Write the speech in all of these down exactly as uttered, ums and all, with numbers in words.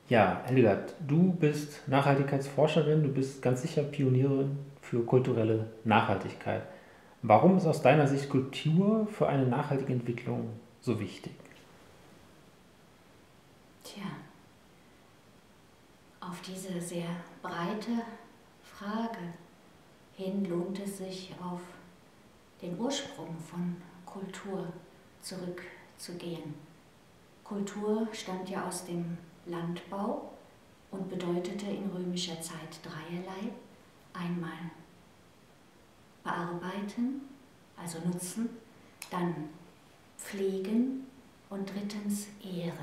Ja, Hildegard, du bist Nachhaltigkeitsforscherin, du bist ganz sicher Pionierin für kulturelle Nachhaltigkeit. Warum ist aus deiner Sicht Kultur für eine nachhaltige Entwicklung so wichtig? Tja, auf diese sehr breite Frage hin lohnt es sich, auf den Ursprung von Kultur zurückzugehen. Kultur stammt ja aus dem Landbau und bedeutete in römischer Zeit dreierlei. Einmal bearbeiten, also nutzen, dann pflegen und drittens ehren.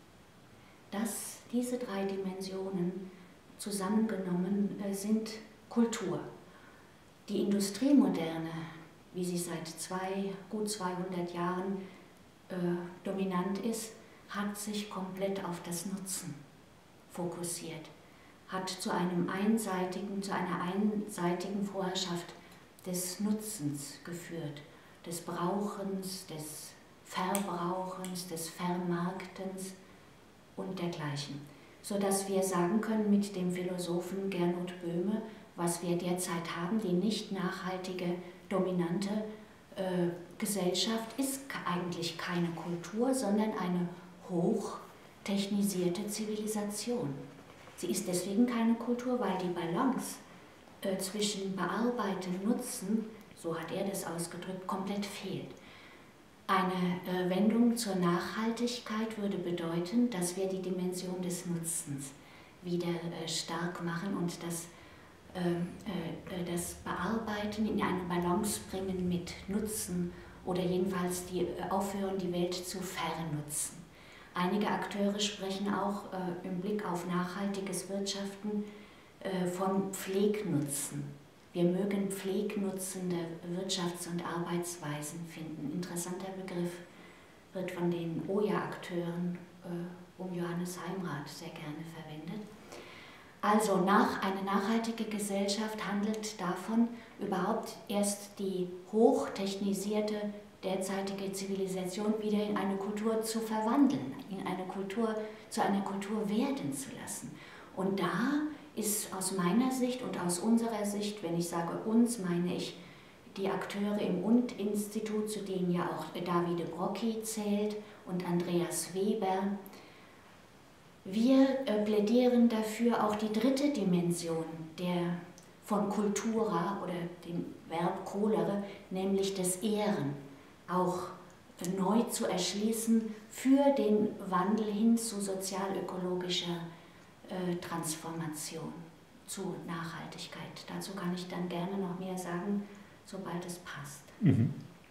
Das, diese drei Dimensionen zusammengenommen äh, sind Kultur. Die Industriemoderne, wie sie seit zwei, gut zweihundert Jahren äh, dominant ist, hat sich komplett auf das Nutzen fokussiert, hat zu einem einseitigen, zu einer einseitigen Vorherrschaft des Nutzens geführt, des Brauchens, des Verbrauchens, des Vermarktens und dergleichen, sodass wir sagen können mit dem Philosophen Gernot Böhme, was wir derzeit haben, die nicht nachhaltige, dominante äh, Gesellschaft ist eigentlich keine Kultur, sondern eine hochtechnisierte Zivilisation. Sie ist deswegen keine Kultur, weil die Balance äh, zwischen Bearbeiten, Nutzen, so hat er das ausgedrückt, komplett fehlt. Eine äh, Wendung zur Nachhaltigkeit würde bedeuten, dass wir die Dimension des Nutzens wieder äh, stark machen und das, äh, äh, das Bearbeiten in eine Balance bringen mit Nutzen oder jedenfalls die, äh, aufhören, die Welt zu vernutzen. Einige Akteure sprechen auch äh, im Blick auf nachhaltiges Wirtschaften äh, von Pflegnutzen. Wir mögen pflegnutzende Wirtschafts- und Arbeitsweisen finden. Interessanter Begriff wird von den O J A-Akteuren äh, um Johannes Heimrath sehr gerne verwendet. Also nach, eine nachhaltige Gesellschaft handelt davon, überhaupt erst die hochtechnisierte derzeitige Zivilisation wieder in eine Kultur zu verwandeln, in eine Kultur, zu einer Kultur werden zu lassen. Und da ist aus meiner Sicht und aus unserer Sicht, wenn ich sage uns, meine ich die Akteure im U N D-Institut, zu denen ja auch Davide Brocchi zählt und Andreas Weber. Wir äh, plädieren dafür, auch die dritte Dimension der von Cultura oder dem Verb colere, nämlich des Ehren, auch neu zu erschließen für den Wandel hin zu sozialökologischer äh, Transformation, zu Nachhaltigkeit. Dazu kann ich dann gerne noch mehr sagen, sobald es passt. Mhm.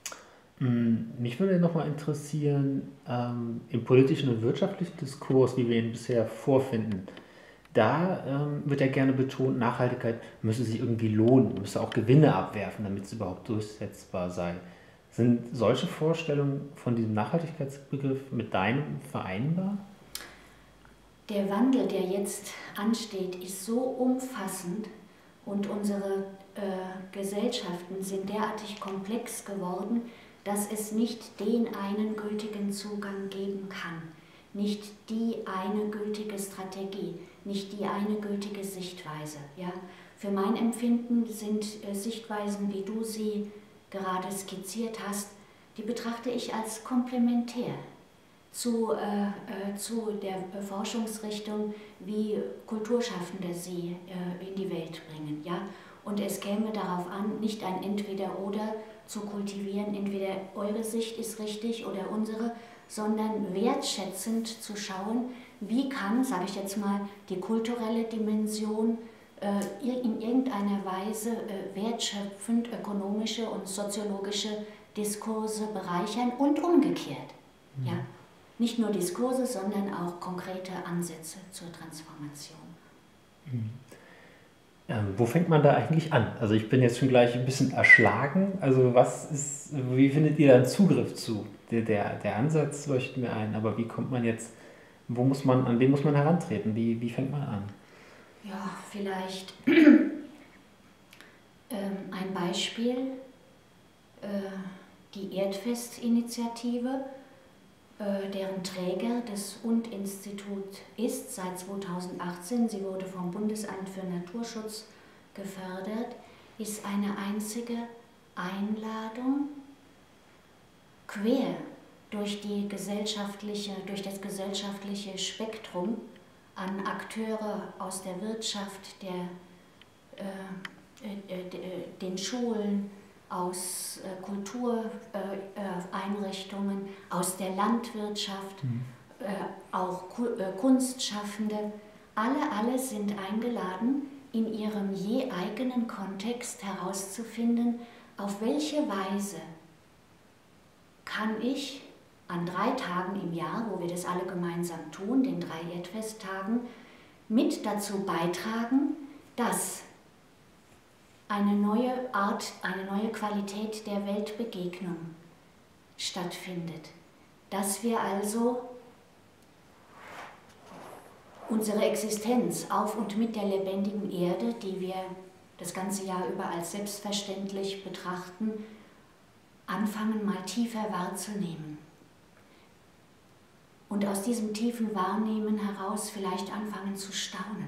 Mich würde nochmal interessieren, ähm, im politischen und wirtschaftlichen Diskurs, wie wir ihn bisher vorfinden, da ähm, wird ja gerne betont, Nachhaltigkeit müsse sich irgendwie lohnen, müsse auch Gewinne abwerfen, damit es überhaupt durchsetzbar sei. Sind solche Vorstellungen von diesem Nachhaltigkeitsbegriff mit deinem vereinbar? Der Wandel, der jetzt ansteht, ist so umfassend und unsere äh, Gesellschaften sind derartig komplex geworden, dass es nicht den einen gültigen Zugang geben kann, nicht die eine gültige Strategie, nicht die eine gültige Sichtweise. Ja? Für mein Empfinden sind äh, Sichtweisen, wie du sie gerade skizziert hast, die betrachte ich als komplementär zu, äh, äh, zu der Forschungsrichtung, wie Kulturschaffende sie äh, in die Welt bringen. Ja? Und es käme darauf an, nicht ein Entweder-Oder zu kultivieren, entweder eure Sicht ist richtig oder unsere, sondern wertschätzend zu schauen, wie kann, sage ich jetzt mal, die kulturelle Dimension äh, in irgendeiner Weise äh, wertschöpfend ökonomische und soziologische Diskurse bereichern und umgekehrt. Mhm. Ja? Nicht nur Diskurse, sondern auch konkrete Ansätze zur Transformation. Mhm. Ähm, wo fängt man da eigentlich an? Also ich bin jetzt schon gleich ein bisschen erschlagen. Also was ist, wie findet ihr dann Zugriff zu? Der, der, der Ansatz leuchtet mir ein, aber wie kommt man jetzt, wo muss man, an wen muss man herantreten? Wie, wie fängt man an? Ja, vielleicht ähm, ein Beispiel, äh, die Erdfest-Initiative, äh, äh, deren Träger das U N D-Institut ist seit zweitausendachtzehn, sie wurde vom Bundesamt für Naturschutz gefördert, ist eine einzige Einladung, quer durch, die gesellschaftliche, durch das gesellschaftliche Spektrum an Akteure aus der Wirtschaft, der, äh, äh, äh, den Schulen, aus äh, Kultureinrichtungen, äh, aus der Landwirtschaft, mhm. äh, auch Ku äh, Kunstschaffende. Alle, alle sind eingeladen, in ihrem je eigenen Kontext herauszufinden, auf welche Weise kann ich an drei Tagen im Jahr, wo wir das alle gemeinsam tun, den drei Erdfesttagen, mit dazu beitragen, dass eine neue Art, eine neue Qualität der Weltbegegnung stattfindet. Dass wir also unsere Existenz auf und mit der lebendigen Erde, die wir das ganze Jahr über als selbstverständlich betrachten, anfangen mal tiefer wahrzunehmen. Und aus diesem tiefen Wahrnehmen heraus vielleicht anfangen zu staunen,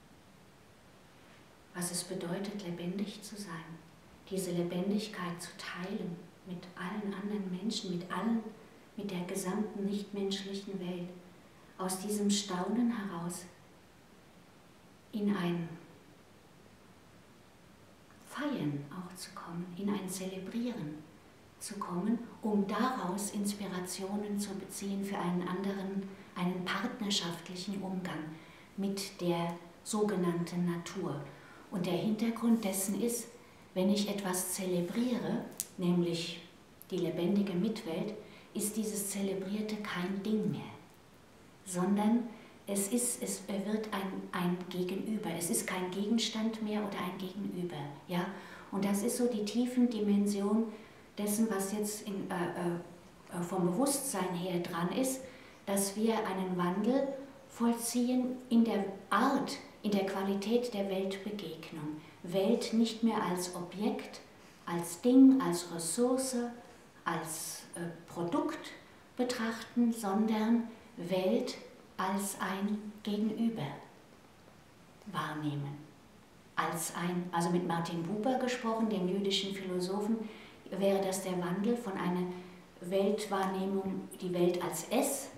was es bedeutet, lebendig zu sein, diese Lebendigkeit zu teilen mit allen anderen Menschen, mit allen, mit der gesamten nichtmenschlichen Welt. Aus diesem Staunen heraus in ein Feiern auch zu kommen, in ein Zelebrieren zu kommen, um daraus Inspirationen zu beziehen für einen anderen, einen partnerschaftlichen Umgang mit der sogenannten Natur. Und der Hintergrund dessen ist, wenn ich etwas zelebriere, nämlich die lebendige Mitwelt, ist dieses Zelebrierte kein Ding mehr, sondern es, ist, es wird ein, ein Gegenüber. Es ist kein Gegenstand mehr oder ein Gegenüber. Ja? Und das ist so die tiefen Dimension dessen, was jetzt in, äh, äh, vom Bewusstsein her dran ist, dass wir einen Wandel vollziehen in der Art, in der Qualität der Weltbegegnung. Welt nicht mehr als Objekt, als Ding, als Ressource, als äh, Produkt betrachten, sondern Welt als ein Gegenüber wahrnehmen. Als ein, also mit Martin Buber gesprochen, dem jüdischen Philosophen, wäre das der Wandel von einer Weltwahrnehmung, die Welt als Es,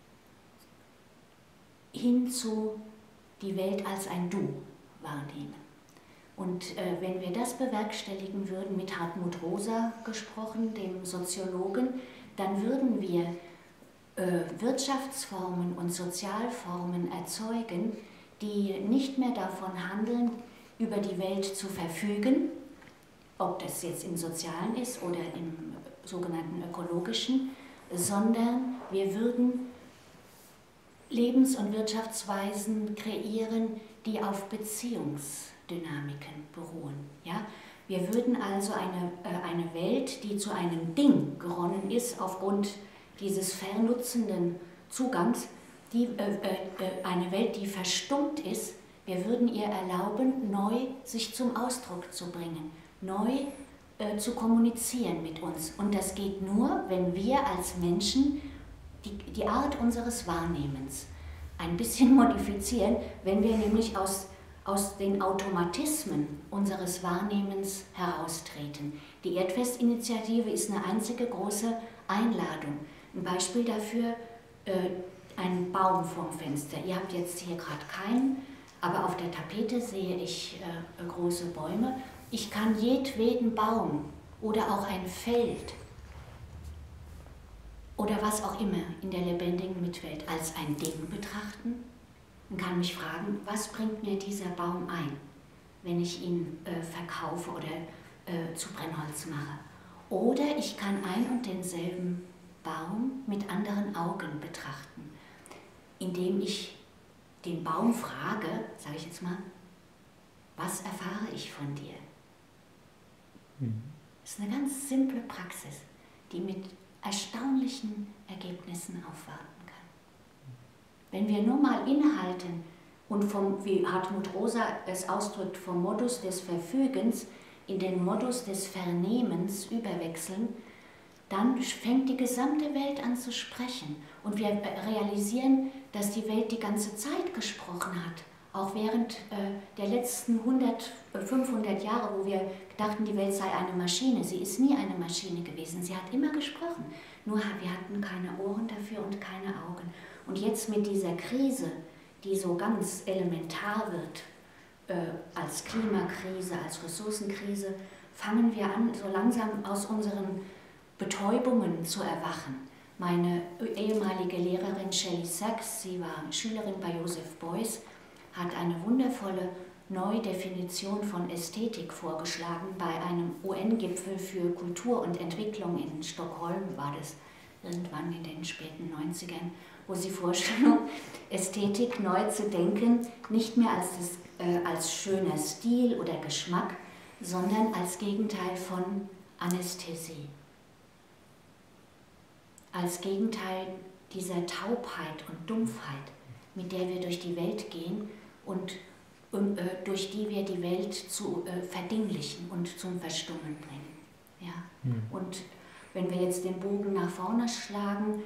hin zu die Welt als ein Du wahrnehmen. Und äh, wenn wir das bewerkstelligen würden, mit Hartmut Rosa gesprochen, dem Soziologen, dann würden wir äh, Wirtschaftsformen und Sozialformen erzeugen, die nicht mehr davon handeln, über die Welt zu verfügen, ob das jetzt im Sozialen ist oder im sogenannten Ökologischen, sondern wir würden Lebens- und Wirtschaftsweisen kreieren, die auf Beziehungsdynamiken beruhen. Ja? Wir würden also eine, äh, eine Welt, die zu einem Ding geronnen ist, aufgrund dieses vernutzenden Zugangs, die, äh, äh, eine Welt, die verstummt ist, wir würden ihr erlauben, neu sich zum Ausdruck zu bringen, neu äh, zu kommunizieren mit uns. Und das geht nur, wenn wir als Menschen die, die Art unseres Wahrnehmens ein bisschen modifizieren, wenn wir nämlich aus, aus den Automatismen unseres Wahrnehmens heraustreten. Die Erdfestinitiative ist eine einzige große Einladung. Ein Beispiel dafür, äh, ein Baum vorm Fenster. Ihr habt jetzt hier gerade keinen, aber auf der Tapete sehe ich äh, große Bäume. Ich kann jedweden Baum oder auch ein Feld oder was auch immer in der lebendigen Mitwelt als ein Ding betrachten und kann mich fragen, was bringt mir dieser Baum ein, wenn ich ihn äh, verkaufe oder äh, zu Brennholz mache. Oder ich kann ein und denselben Baum mit anderen Augen betrachten, indem ich den Baum frage, sage ich jetzt mal, was erfahre ich von dir? Mhm. Das ist eine ganz simple Praxis, die mit erstaunlichen Ergebnissen aufwarten kann. Wenn wir nur mal innehalten und vom, wie Hartmut Rosa es ausdrückt, vom Modus des Verfügens in den Modus des Vernehmens überwechseln, dann fängt die gesamte Welt an zu sprechen. Und wir realisieren, dass die Welt die ganze Zeit gesprochen hat. Auch während äh, der letzten hundert, fünfhundert Jahre, wo wir dachten, die Welt sei eine Maschine. Sie ist nie eine Maschine gewesen. Sie hat immer gesprochen. Nur wir hatten keine Ohren dafür und keine Augen. Und jetzt mit dieser Krise, die so ganz elementar wird, äh, als Klimakrise, als Ressourcenkrise, fangen wir an, so langsam aus unseren Betäubungen zu erwachen. Meine ehemalige Lehrerin Shelley Sachs, sie war Schülerin bei Joseph Beuys, hat eine wundervolle Neudefinition von Ästhetik vorgeschlagen bei einem U N-Gipfel für Kultur und Entwicklung in Stockholm, war das irgendwann in den späten neunzigern, wo sie vorschlug, Ästhetik neu zu denken, nicht mehr als, das, äh, als schöner Stil oder Geschmack, sondern als Gegenteil von Anästhesie. Als Gegenteil dieser Taubheit und Dumpfheit, mit der wir durch die Welt gehen und, und äh, durch die wir die Welt zu äh, verdinglichen und zum Verstummen bringen. Ja? Mhm. Und wenn wir jetzt den Bogen nach vorne schlagen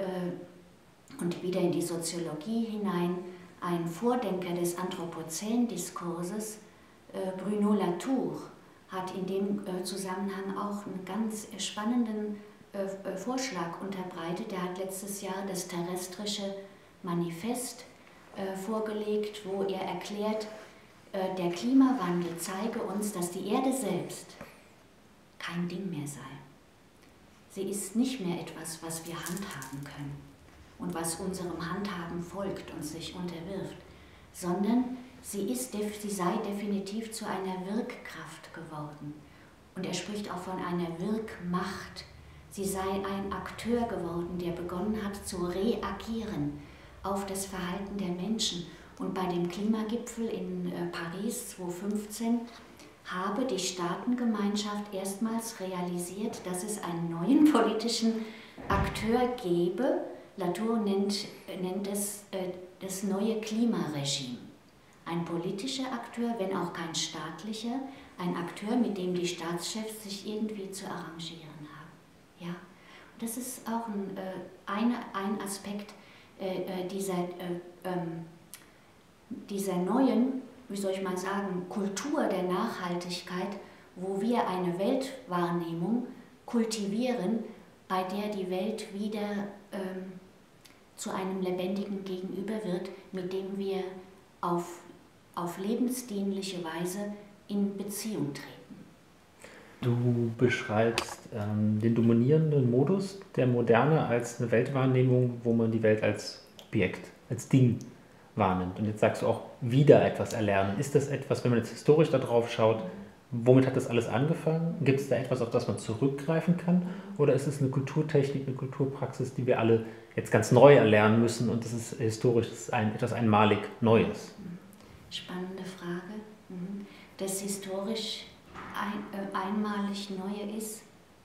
äh, und wieder in die Soziologie hinein, ein Vordenker des Anthropozän-Diskurses, äh, Bruno Latour, hat in dem äh, Zusammenhang auch einen ganz spannenden äh, Vorschlag unterbreitet. Er hat letztes Jahr das terrestrische Manifest äh, vorgelegt, wo er erklärt, äh, der Klimawandel zeige uns, dass die Erde selbst kein Ding mehr sei. Sie ist nicht mehr etwas, was wir handhaben können und was unserem Handhaben folgt und sich unterwirft, sondern sie, ist, sie sei definitiv zu einer Wirkkraft geworden. Und er spricht auch von einer Wirkmacht. Sie sei ein Akteur geworden, der begonnen hat zu reagieren auf das Verhalten der Menschen. Und bei dem Klimagipfel in Paris zweitausendfünfzehn habe die Staatengemeinschaft erstmals realisiert, dass es einen neuen politischen Akteur gebe. Latour nennt, nennt es äh, das neue Klimaregime. Ein politischer Akteur, wenn auch kein staatlicher, ein Akteur, mit dem die Staatschefs sich irgendwie zu arrangieren haben. Ja? Und das ist auch ein, äh, eine, ein Aspekt äh, dieser, äh, ähm, dieser neuen, wie soll ich mal sagen, Kultur der Nachhaltigkeit, wo wir eine Weltwahrnehmung kultivieren, bei der die Welt wieder ähm, zu einem lebendigen Gegenüber wird, mit dem wir auf, auf lebensdienliche Weise in Beziehung treten. Du beschreibst ähm, den dominierenden Modus der Moderne als eine Weltwahrnehmung, wo man die Welt als Objekt, als Ding wahrnimmt. Und jetzt sagst du auch, wieder etwas erlernen. Ist das etwas, wenn man jetzt historisch da drauf schaut, womit hat das alles angefangen? Gibt es da etwas, auf das man zurückgreifen kann? Oder ist es eine Kulturtechnik, eine Kulturpraxis, die wir alle jetzt ganz neu erlernen müssen und das ist historisch das ist ein, etwas einmalig Neues? Spannende Frage. Das historisch ein, äh, einmalig Neue ist,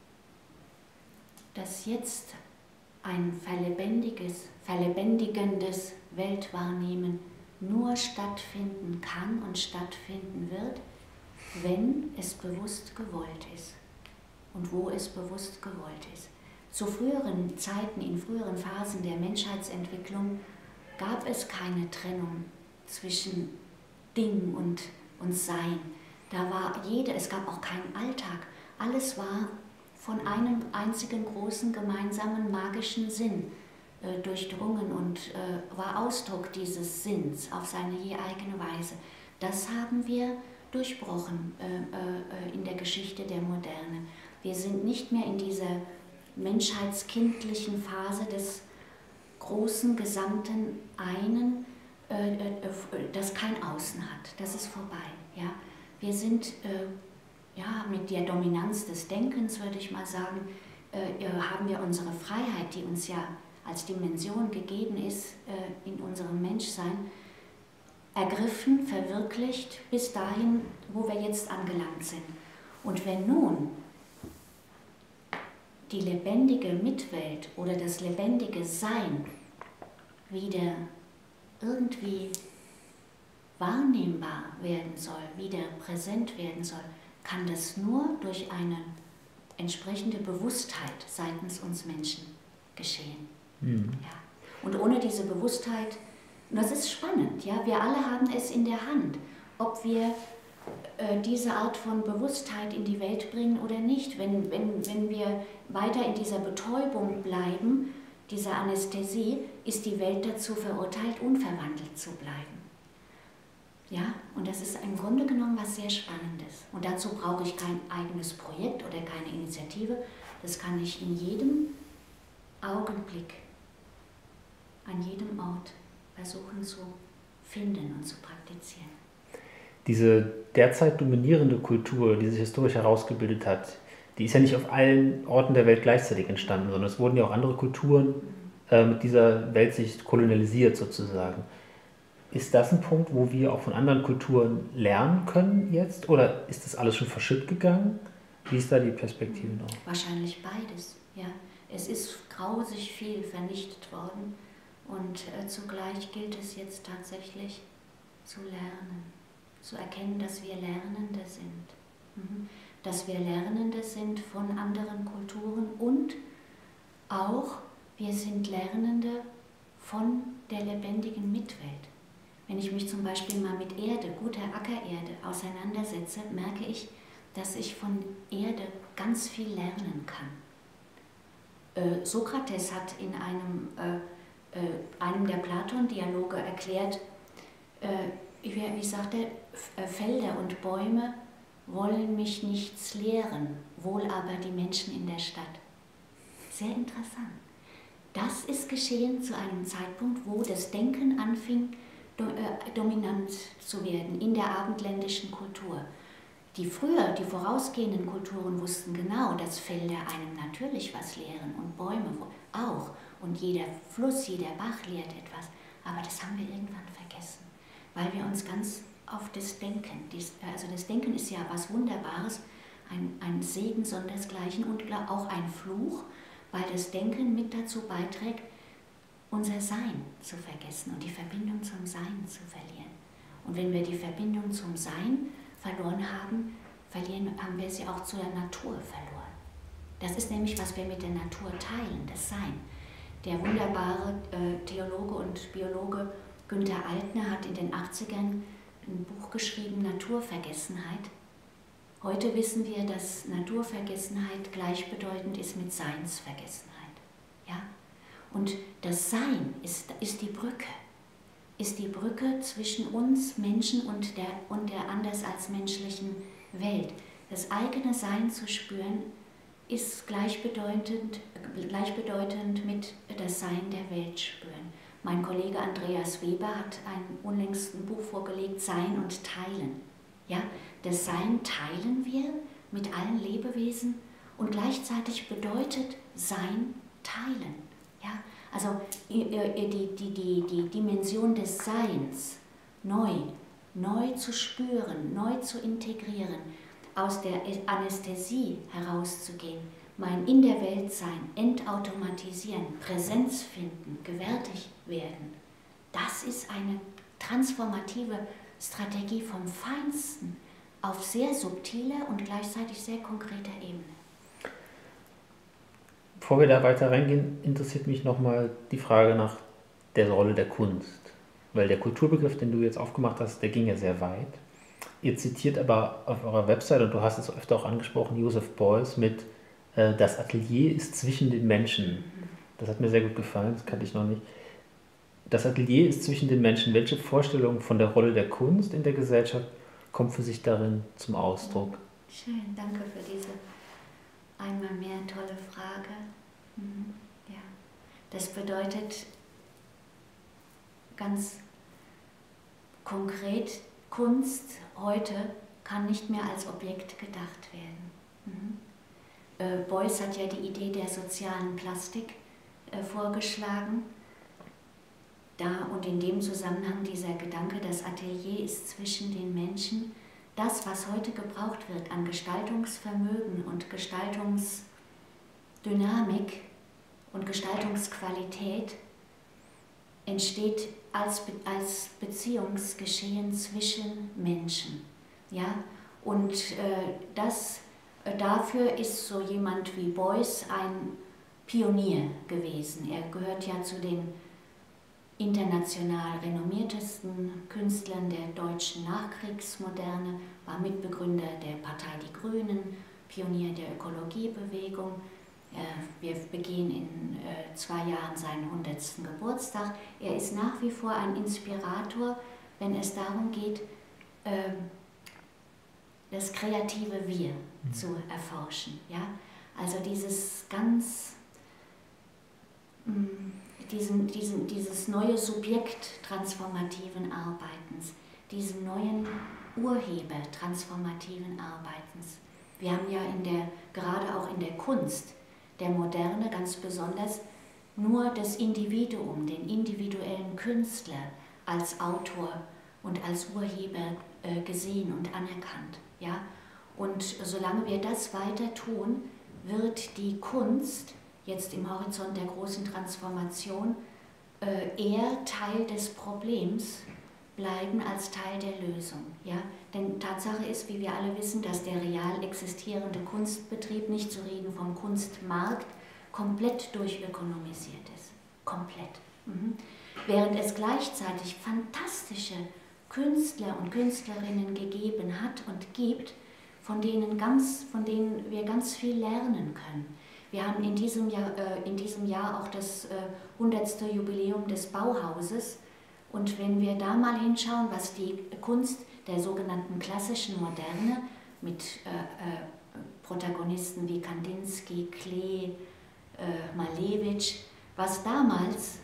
dass jetzt ein verlebendiges, verlebendigendes Weltwahrnehmen nur stattfinden kann und stattfinden wird, wenn es bewusst gewollt ist und wo es bewusst gewollt ist. Zu früheren Zeiten, in früheren Phasen der Menschheitsentwicklung gab es keine Trennung zwischen Ding und, und Sein. Da war jeder, es gab auch keinen Alltag. Alles war von einem einzigen großen gemeinsamen magischen Sinn äh, durchdrungen und äh, war Ausdruck dieses Sinns auf seine je eigene Weise. Das haben wir durchbrochen äh, äh, in der Geschichte der Moderne. Wir sind nicht mehr in dieser menschheitskindlichen Phase des großen, gesamten Einen, äh, äh, das kein Außen hat. Das ist vorbei. Ja? Wir sind äh, ja, mit der Dominanz des Denkens, würde ich mal sagen, äh, haben wir unsere Freiheit, die uns ja als Dimension gegeben ist äh, in unserem Menschsein, ergriffen, verwirklicht, bis dahin, wo wir jetzt angelangt sind. Und wenn nun die lebendige Mitwelt oder das lebendige Sein wieder irgendwie wahrnehmbar werden soll, wieder präsent werden soll, kann das nur durch eine entsprechende Bewusstheit seitens uns Menschen geschehen. Mhm. Ja. Und ohne diese Bewusstheit, und das ist spannend, ja, wir alle haben es in der Hand, ob wir äh, diese Art von Bewusstheit in die Welt bringen oder nicht. Wenn, wenn, wenn wir weiter in dieser Betäubung bleiben, dieser Anästhesie, ist die Welt dazu verurteilt, unverwandelt zu bleiben. Ja, und das ist im Grunde genommen was sehr Spannendes. Und dazu brauche ich kein eigenes Projekt oder keine Initiative. Das kann ich in jedem Augenblick, an jedem Ort versuchen zu finden und zu praktizieren. Diese derzeit dominierende Kultur, die sich historisch herausgebildet hat, die ist ja nicht auf allen Orten der Welt gleichzeitig entstanden, sondern es wurden ja auch andere Kulturen äh, mit dieser Weltsicht kolonialisiert sozusagen. Ist das ein Punkt, wo wir auch von anderen Kulturen lernen können jetzt? Oder ist das alles schon verschütt gegangen? Wie ist da die Perspektive noch? Wahrscheinlich beides, ja. Es ist grausig viel vernichtet worden und äh, zugleich gilt es jetzt tatsächlich zu lernen, zu erkennen, dass wir Lernende sind. Mhm. Dass wir Lernende sind von anderen Kulturen und auch wir sind Lernende von der lebendigen Mitwelt. Wenn ich mich zum Beispiel mal mit Erde, guter Ackererde auseinandersetze, merke ich, dass ich von Erde ganz viel lernen kann. Äh, Sokrates hat in einem, äh, äh, einem der Platon-Dialoge erklärt, äh, wie, wie sagt er, Felder und Bäume wollen mich nichts lehren, wohl aber die Menschen in der Stadt. Sehr interessant. Das ist geschehen zu einem Zeitpunkt, wo das Denken anfing, do, äh, dominant zu werden in der abendländischen Kultur. Die früher, die vorausgehenden Kulturen wussten genau, dass Felder einem natürlich was lehren und Bäume auch. Und jeder Fluss, jeder Bach lehrt etwas. Aber das haben wir irgendwann vergessen, weil wir uns ganz auf das Denken, also das Denken ist ja was Wunderbares, ein, ein Segen sondersgleichen und auch ein Fluch, weil das Denken mit dazu beiträgt, unser Sein zu vergessen und die Verbindung zum Sein zu verlieren. Und wenn wir die Verbindung zum Sein verloren haben, verlieren, haben wir sie auch zur Natur verloren. Das ist nämlich, was wir mit der Natur teilen, das Sein. Der wunderbare äh, Theologe und Biologe Günther Altner hat in den achtzigern ein Buch geschrieben, Naturvergessenheit. Heute wissen wir, dass Naturvergessenheit gleichbedeutend ist mit Seinsvergessenheit. Ja? Und das Sein ist, ist die Brücke, ist die Brücke zwischen uns Menschen und der, und der anders als menschlichen Welt. Das eigene Sein zu spüren, ist gleichbedeutend, gleichbedeutend mit das Sein der Welt spüren. Mein Kollege Andreas Weber hat ein unlängst ein Buch vorgelegt, Sein und Teilen. Ja, das Sein teilen wir mit allen Lebewesen und gleichzeitig bedeutet Sein teilen. Ja, also die, die, die, die Dimension des Seins neu, neu zu spüren, neu zu integrieren, aus der Anästhesie herauszugehen, mein in der Welt sein, entautomatisieren, Präsenz finden, gewärtig werden, das ist eine transformative Strategie vom Feinsten auf sehr subtiler und gleichzeitig sehr konkreter Ebene. Bevor wir da weiter reingehen, interessiert mich nochmal die Frage nach der Rolle der Kunst. Weil der Kulturbegriff, den du jetzt aufgemacht hast, der ging ja sehr weit. Ihr zitiert aber auf eurer Website, und du hast es öfter auch angesprochen, Joseph Beuys mit äh, das Atelier ist zwischen den Menschen. Das hat mir sehr gut gefallen, das kannte ich noch nicht. Das Atelier ist zwischen den Menschen. Welche Vorstellung von der Rolle der Kunst in der Gesellschaft kommt für sich darin zum Ausdruck? Schön, danke für diese einmal mehr tolle Frage. Mhm. Ja. Das bedeutet ganz konkret, Kunst heute kann nicht mehr als Objekt gedacht werden. Mhm. Äh, Beuys hat ja die Idee der sozialen Plastik äh, vorgeschlagen. Da und in dem Zusammenhang dieser Gedanke, das Atelier ist zwischen den Menschen, das, was heute gebraucht wird an Gestaltungsvermögen und Gestaltungsdynamik und Gestaltungsqualität, entsteht als, Be als Beziehungsgeschehen zwischen Menschen. Ja? Und äh, das Äh, dafür ist so jemand wie Beuys ein Pionier gewesen. Er gehört ja zu den international renommiertesten Künstlern der deutschen Nachkriegsmoderne, war Mitbegründer der Partei Die Grünen, Pionier der Ökologiebewegung. Wir begehen in zwei Jahren seinen hundertsten Geburtstag. Er ist nach wie vor ein Inspirator, wenn es darum geht, das kreative Wir mhm. zu erforschen. Ja? Also dieses ganz, diesen, diesen, dieses neue Subjekt transformativen Arbeitens, diesen neuen Urheber transformativen Arbeitens. Wir haben ja in der, gerade auch in der Kunst der Moderne ganz besonders nur das Individuum, den individuellen Künstler als Autor und als Urheber äh, gesehen und anerkannt. Ja? Und solange wir das weiter tun, wird die Kunst jetzt im Horizont der großen Transformation äh, eher Teil des Problems bleiben als Teil der Lösung. Ja? Denn Tatsache ist, wie wir alle wissen, dass der real existierende Kunstbetrieb, nicht zu reden vom Kunstmarkt, komplett durchökonomisiert ist. Komplett. Mhm. Während es gleichzeitig fantastische Künstler und Künstlerinnen gegeben hat und gibt, von denen, ganz, von denen wir ganz viel lernen können. Wir haben in diesem Jahr, äh, in diesem Jahr auch das äh, hundertste Jubiläum des Bauhauses. Und wenn wir da mal hinschauen, was die Kunst der sogenannten klassischen Moderne mit äh, äh, Protagonisten wie Kandinsky, Klee, äh, Malevich, was damals,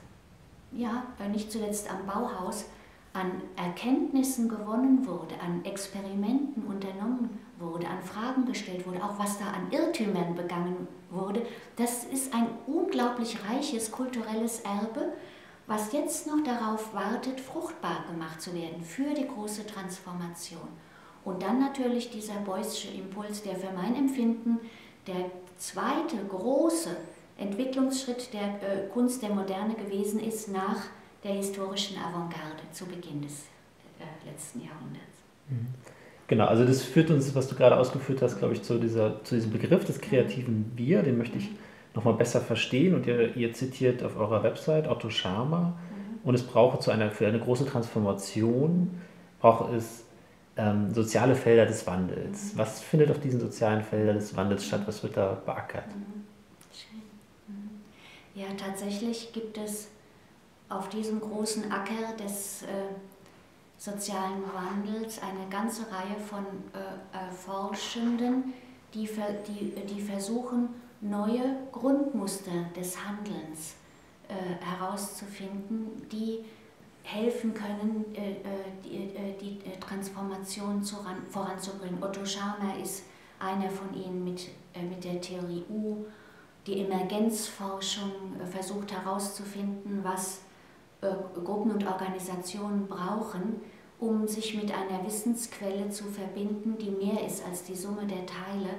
ja, nicht zuletzt am Bauhaus, an Erkenntnissen gewonnen wurde, an Experimenten unternommen wurde, an Fragen gestellt wurde, auch was da an Irrtümern begangen wurde, das ist ein unglaublich reiches kulturelles Erbe, was jetzt noch darauf wartet, fruchtbar gemacht zu werden für die große Transformation. Und dann natürlich dieser Beuysche Impuls, der für mein Empfinden der zweite große Entwicklungsschritt der äh, Kunst der Moderne gewesen ist nach der historischen Avantgarde zu Beginn des äh, letzten Jahrhunderts. Genau, also das führt uns, was du gerade ausgeführt hast, glaube ich, zu, dieser, zu diesem Begriff des kreativen Wir, den möchte ich nochmal besser verstehen. Und ihr, ihr zitiert auf eurer Website Otto Scharmer, mhm. und es brauche zu einer, für eine große Transformation, braucht es ähm, soziale Felder des Wandels. Mhm. Was findet auf diesen sozialen Feldern des Wandels statt? Was wird da beackert? Mhm. Schön. Mhm. Ja, tatsächlich gibt es auf diesem großen Acker des äh, sozialen Wandels eine ganze Reihe von äh, Forschenden, die, ver, die, die versuchen, neue Grundmuster des Handelns äh, herauszufinden, die helfen können, äh, die, die Transformation zu ran, voranzubringen. Otto Scharmer ist einer von ihnen mit, äh, mit der Theorie U. Die Emergenzforschung äh, versucht herauszufinden, was Gruppen und Organisationen brauchen, um sich mit einer Wissensquelle zu verbinden, die mehr ist als die Summe der Teile,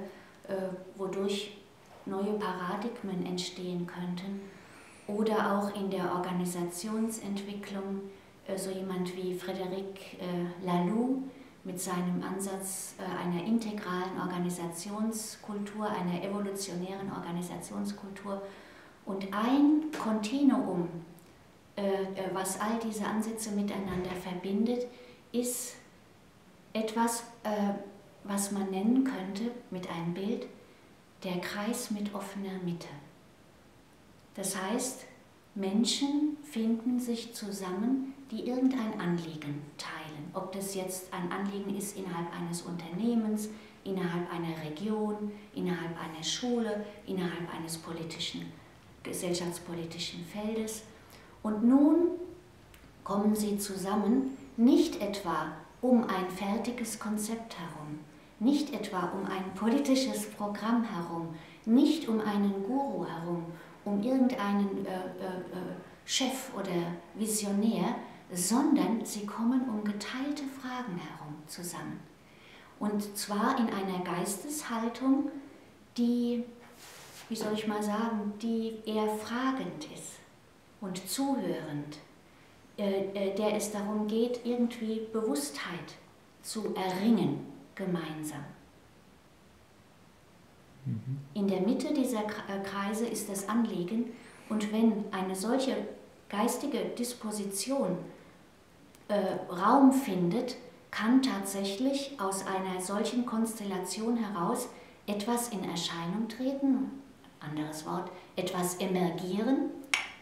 wodurch neue Paradigmen entstehen könnten. Oder auch in der Organisationsentwicklung so jemand wie Frédéric Laloux mit seinem Ansatz einer integralen Organisationskultur, einer evolutionären Organisationskultur. Und ein Kontinuum, was all diese Ansätze miteinander verbindet, ist etwas, was man nennen könnte mit einem Bild, der Kreis mit offener Mitte. Das heißt, Menschen finden sich zusammen, die irgendein Anliegen teilen. Ob das jetzt ein Anliegen ist innerhalb eines Unternehmens, innerhalb einer Region, innerhalb einer Schule, innerhalb eines politischen, gesellschaftspolitischen Feldes. Und nun kommen sie zusammen, nicht etwa um ein fertiges Konzept herum, nicht etwa um ein politisches Programm herum, nicht um einen Guru herum, um irgendeinen äh, äh, Chef oder Visionär, sondern sie kommen um geteilte Fragen herum zusammen. Und zwar in einer Geisteshaltung, die, wie soll ich mal sagen, die eher fragend ist und zuhörend, äh, der es darum geht, irgendwie Bewusstheit zu erringen gemeinsam. Mhm. In der Mitte dieser Kreise ist das Anliegen, und wenn eine solche geistige Disposition äh, Raum findet, kann tatsächlich aus einer solchen Konstellation heraus etwas in Erscheinung treten, anderes Wort, etwas emergieren,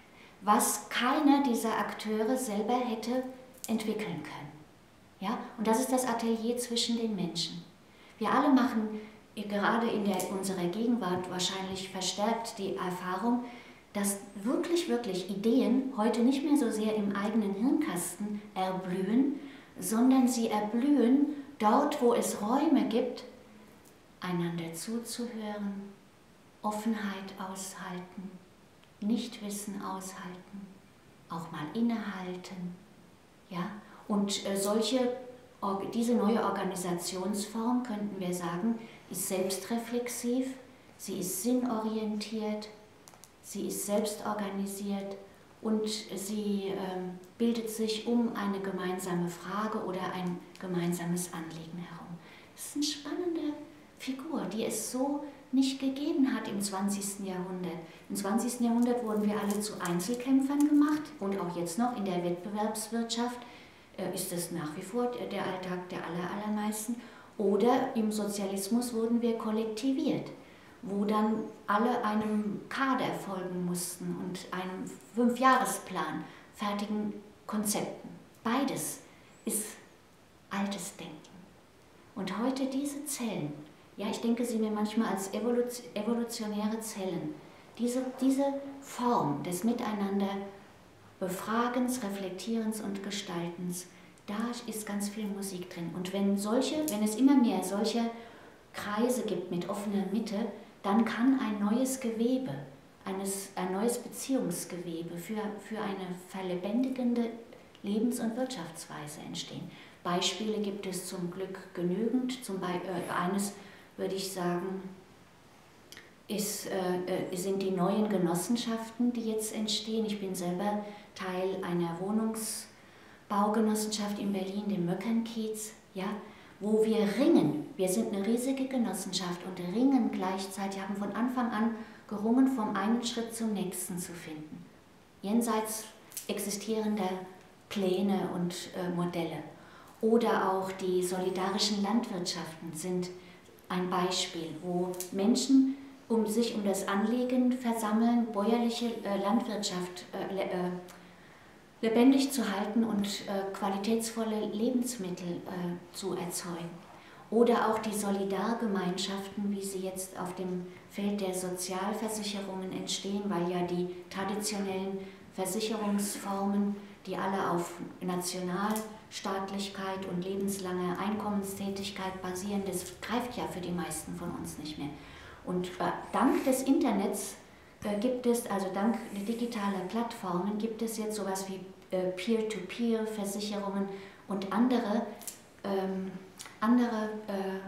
was keiner dieser Akteure selber hätte entwickeln können. Ja? Und das ist das Atelier zwischen den Menschen. Wir alle machen gerade in der, unserer Gegenwart wahrscheinlich verstärkt die Erfahrung, dass wirklich, wirklich Ideen heute nicht mehr so sehr im eigenen Hirnkasten erblühen, sondern sie erblühen dort, wo es Räume gibt, einander zuzuhören, Offenheit aushalten, Nichtwissen aushalten, auch mal innehalten. Ja? Und äh, solche, diese neue Organisationsform, könnten wir sagen, ist selbstreflexiv, sie ist sinnorientiert, sie ist selbstorganisiert und sie äh, bildet sich um eine gemeinsame Frage oder ein gemeinsames Anliegen herum. Das ist eine spannende Figur, die es so nicht gegeben hat im zwanzigsten Jahrhundert. Im zwanzigsten Jahrhundert wurden wir alle zu Einzelkämpfern gemacht und auch jetzt noch in der Wettbewerbswirtschaft äh, ist das nach wie vor der Alltag der aller, allermeisten. Oder im Sozialismus wurden wir kollektiviert, wo dann alle einem Kader folgen mussten und einem Fünfjahresplan, fertigen Konzepten. Beides ist altes Denken. Und heute diese Zellen, ja, ich denke sie mir manchmal als evolutionäre Zellen, diese, diese Form des Miteinander Befragens, Reflektierens und Gestaltens, da ist ganz viel Musik drin. Und wenn, solche, wenn es immer mehr solche Kreise gibt mit offener Mitte, dann kann ein neues Gewebe, eines, ein neues Beziehungsgewebe für, für eine verlebendigende Lebens- und Wirtschaftsweise entstehen. Beispiele gibt es zum Glück genügend. Zum Beispiel, äh, eines würde ich sagen, ist, äh, sind die neuen Genossenschaften, die jetzt entstehen. Ich bin selber Teil einer Wohnungsbaugenossenschaft in Berlin, dem Möckernkiez, ja, wo wir ringen. Wir sind eine riesige Genossenschaft und ringen gleichzeitig, haben von Anfang an gerungen, vom einen Schritt zum nächsten zu finden. Jenseits existierender Pläne und äh, Modelle. Oder auch die solidarischen Landwirtschaften sind ein Beispiel, wo Menschen um sich um das Anliegen versammeln, bäuerliche äh, Landwirtschaft äh, le, äh, lebendig zu halten und äh, qualitätsvolle Lebensmittel äh, zu erzeugen. Oder auch die Solidargemeinschaften, wie sie jetzt auf dem Feld der Sozialversicherungen entstehen, weil ja die traditionellen Versicherungsformen, die alle auf Nationalstaatlichkeit und lebenslanger Einkommenstätigkeit basieren, das greift ja für die meisten von uns nicht mehr. Und äh, dank des Internets äh, gibt es, also dank digitaler Plattformen, gibt es jetzt sowas wie äh, Peer-to-Peer-Versicherungen und andere, ähm, andere äh,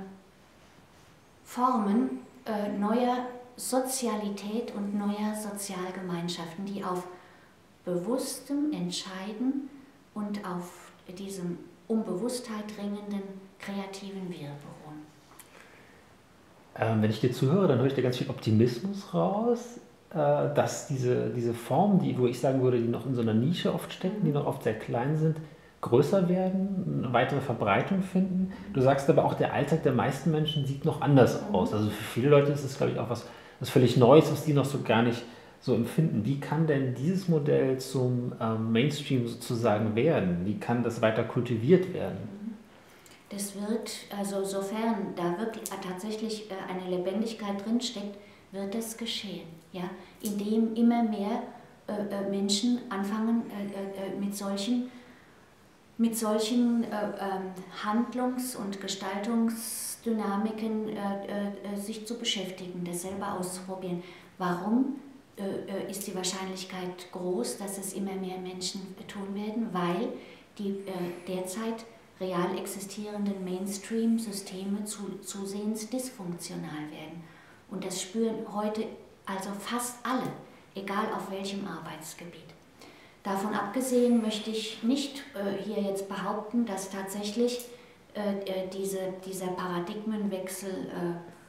Formen äh, neuer Sozialität und neuer Sozialgemeinschaften, die auf bewusstem Entscheiden und auf diesem um Bewusstheit ringenden kreativen Wir beruhen. Ähm, wenn ich dir zuhöre, dann höre ich da ganz viel Optimismus raus, äh, dass diese, diese Formen, die, wo ich sagen würde, die noch in so einer Nische oft stecken, die noch oft sehr klein sind, größer werden, eine weitere Verbreitung finden. Du sagst aber auch, der Alltag der meisten Menschen sieht noch anders aus. Also für viele Leute ist es, glaube ich, auch was, was völlig Neues, was die noch so gar nicht so empfinden. Wie kann denn dieses Modell zum ähm, Mainstream sozusagen werden? Wie kann das weiter kultiviert werden? Das wird, also sofern da wirklich tatsächlich eine Lebendigkeit drinsteckt, wird das geschehen, ja? Indem immer mehr äh, Menschen anfangen äh, mit solchen, mit solchen äh, äh, Handlungs- und Gestaltungsdynamiken äh, äh, sich zu beschäftigen, das selber auszuprobieren. Warum äh, ist die Wahrscheinlichkeit groß, dass es immer mehr Menschen tun werden? Weil die äh, derzeit real existierenden Mainstream-Systeme zu, zusehends dysfunktional werden. Und das spüren heute also fast alle, egal auf welchem Arbeitsgebiet. Davon abgesehen möchte ich nicht äh, hier jetzt behaupten, dass tatsächlich äh, diese, dieser Paradigmenwechsel äh,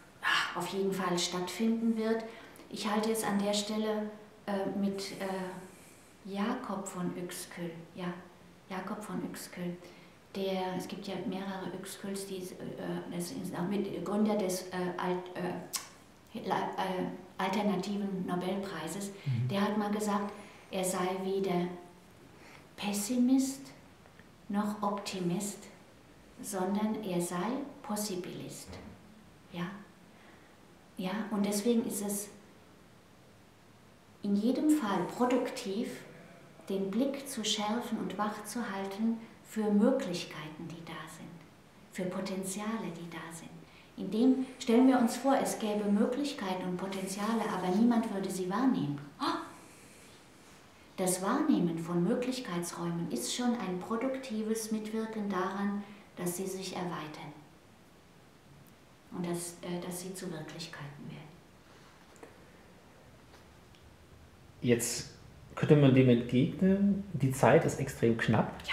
auf jeden Fall stattfinden wird. Ich halte es an der Stelle äh, mit äh, Jakob von Uexküll, ja, Jakob von Uexküll, der, es gibt ja mehrere Uexkülls, die, äh, das ist auch mit Gründer des äh, Alt, äh, äh, alternativen Nobelpreises, mhm. der hat mal gesagt, er sei weder Pessimist noch Optimist, sondern er sei Possibilist. Ja? Ja, und deswegen ist es in jedem Fall produktiv, den Blick zu schärfen und wach zu halten für Möglichkeiten, die da sind, für Potenziale, die da sind. Indem stellen wir uns vor, es gäbe Möglichkeiten und Potenziale, aber niemand würde sie wahrnehmen. Das Wahrnehmen von Möglichkeitsräumen ist schon ein produktives Mitwirken daran, dass sie sich erweitern und dass, äh, dass sie zu Wirklichkeiten werden. Jetzt könnte man dem entgegnen, die Zeit ist extrem knapp. Ja.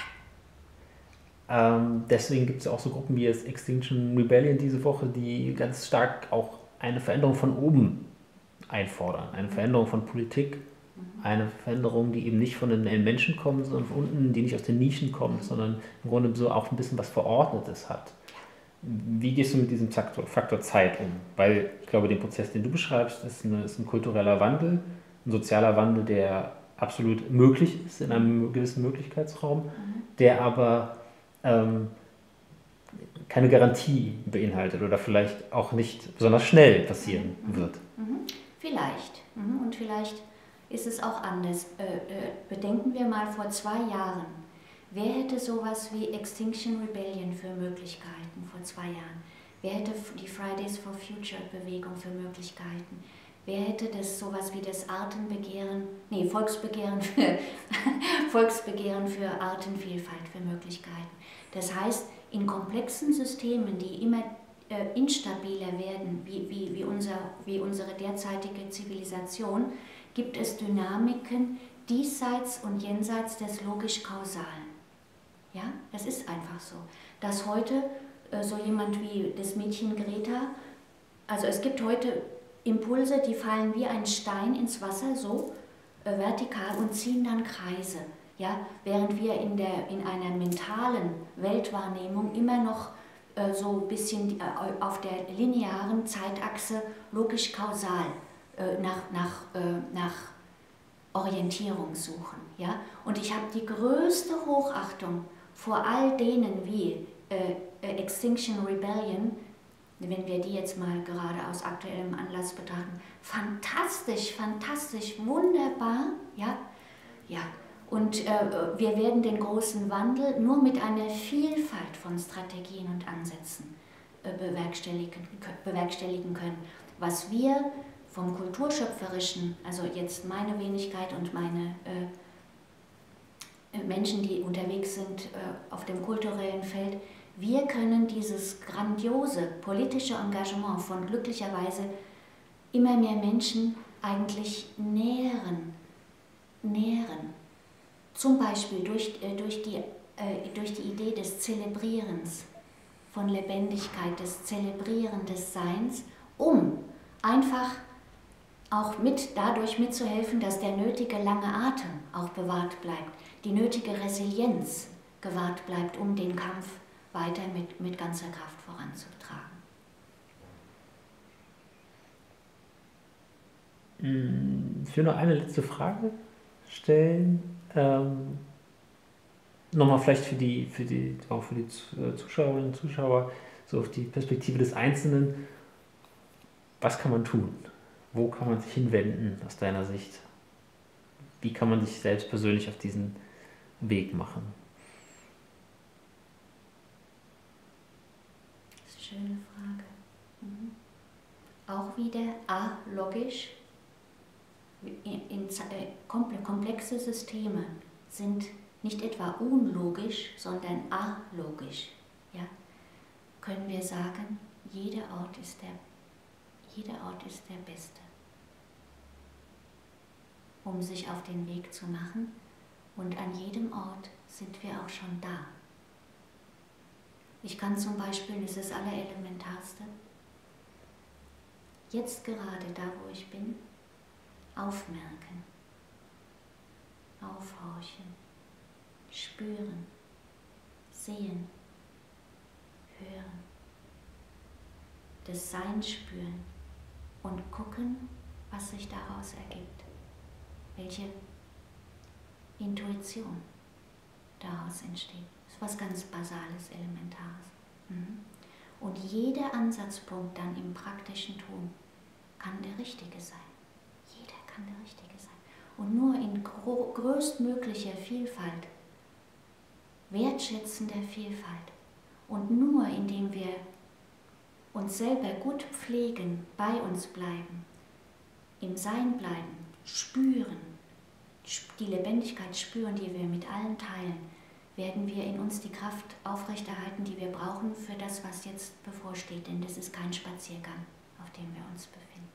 Ähm, deswegen gibt es auch so Gruppen wie das Extinction Rebellion diese Woche, die ganz stark auch eine Veränderung von oben einfordern, eine Veränderung von Politik, eine Veränderung, die eben nicht von den Menschen kommt, sondern von unten, die nicht aus den Nischen kommt, sondern im Grunde so auch ein bisschen was Verordnetes hat. Wie gehst du mit diesem Faktor, Faktor Zeit um? Weil ich glaube, den Prozess, den du beschreibst, ist, eine, ist ein kultureller Wandel, ein sozialer Wandel, der absolut möglich ist in einem gewissen Möglichkeitsraum, mhm. der aber ähm, keine Garantie beinhaltet oder vielleicht auch nicht besonders schnell passieren mhm. wird. Mhm. Vielleicht. Mhm. Und vielleicht ist es auch anders. Äh, äh, bedenken wir mal vor zwei Jahren. Wer hätte sowas wie Extinction Rebellion für Möglichkeiten vor zwei Jahren? Wer hätte die Fridays for Future Bewegung für Möglichkeiten? Wer hätte das sowas wie das Artenbegehren, nee, Volksbegehren für, Volksbegehren für Artenvielfalt für Möglichkeiten? Das heißt, in komplexen Systemen, die immer äh, instabiler werden, wie, wie, wie, unser, wie unsere derzeitige Zivilisation, gibt es Dynamiken diesseits und jenseits des logisch-kausalen. Ja, das ist einfach so. Dass heute äh, so jemand wie das Mädchen Greta, also es gibt heute Impulse, die fallen wie ein Stein ins Wasser, so äh, vertikal und ziehen dann Kreise. Ja, während wir in, der, in einer mentalen Weltwahrnehmung immer noch äh, so ein bisschen äh, auf der linearen Zeitachse logisch-kausal äh, nach, nach, äh, nach Orientierung suchen. Ja? Und ich habe die größte Hochachtung vor all denen wie äh, Extinction Rebellion, wenn wir die jetzt mal gerade aus aktuellem Anlass betrachten, fantastisch, fantastisch, wunderbar, ja, ja. Und äh, wir werden den großen Wandel nur mit einer Vielfalt von Strategien und Ansätzen äh, bewerkstelligen, bewerkstelligen können. Was wir vom Kulturschöpferischen, also jetzt meine Wenigkeit und meine äh, Menschen, die unterwegs sind äh, auf dem kulturellen Feld, wir können dieses grandiose politische Engagement von glücklicherweise immer mehr Menschen eigentlich nähren, nähren. Zum Beispiel durch, äh, durch, die, äh, durch die Idee des Zelebrierens, von Lebendigkeit, des Zelebrieren des Seins, um einfach auch mit, dadurch mitzuhelfen, dass der nötige lange Atem auch bewahrt bleibt, die nötige Resilienz gewahrt bleibt, um den Kampf weiter mit, mit ganzer Kraft voranzutragen. Ich will noch eine letzte Frage stellen. Ähm, nochmal vielleicht für die, für die, auch für die Zuschauerinnen und Zuschauer, so auf die Perspektive des Einzelnen. Was kann man tun? Wo kann man sich hinwenden aus deiner Sicht? Wie kann man sich selbst persönlich auf diesen Weg machen? Das ist eine schöne Frage. Mhm. Auch wieder alogisch. In, in, äh, komplexe Systeme sind nicht etwa unlogisch, sondern alogisch. Ja? Können wir sagen, jeder Ort ist der, jeder Ort ist der beste, um sich auf den Weg zu machen, und an jedem Ort sind wir auch schon da. Ich kann zum Beispiel, das ist das Allerelementarste, jetzt gerade da, wo ich bin, aufmerken, aufhorchen, spüren, sehen, hören, das Sein spüren und gucken, was sich daraus ergibt, welche Intuition daraus entsteht. Das ist was ganz Basales, Elementares. Mhm. Und jeder Ansatzpunkt dann im praktischen Tun kann der richtige sein. Jeder kann der richtige sein. Und nur in größtmöglicher Vielfalt, wertschätzender Vielfalt und nur indem wir uns selber gut pflegen, bei uns bleiben, im Sein bleiben, spüren, die Lebendigkeit spüren, die wir mit allen teilen, werden wir in uns die Kraft aufrechterhalten, die wir brauchen für das, was jetzt bevorsteht. Denn das ist kein Spaziergang, auf dem wir uns befinden.